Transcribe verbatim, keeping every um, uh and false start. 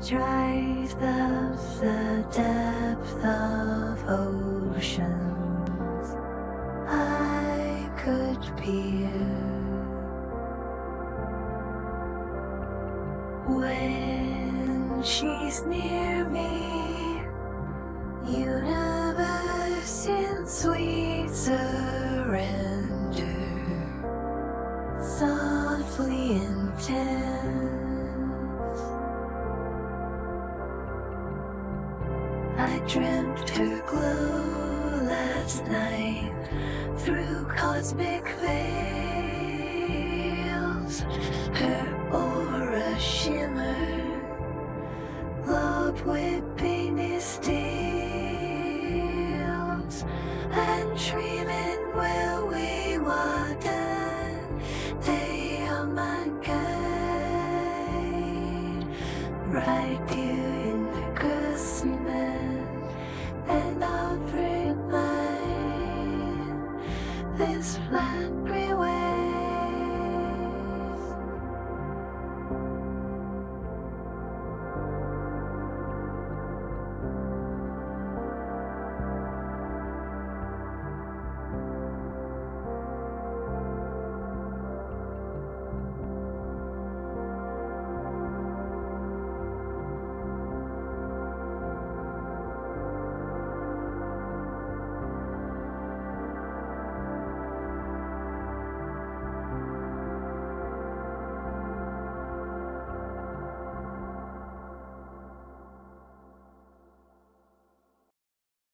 drive of the depth of oceans, I could be you. When she's near me, universe in sweet surrender, softly intense. I dreamt her glow last night through cosmic veils. Her aura shimmered, love whipping his tails, and dreaming where we wandered. They are my guide, right here in the Christmas, and I'll bring mine this flat.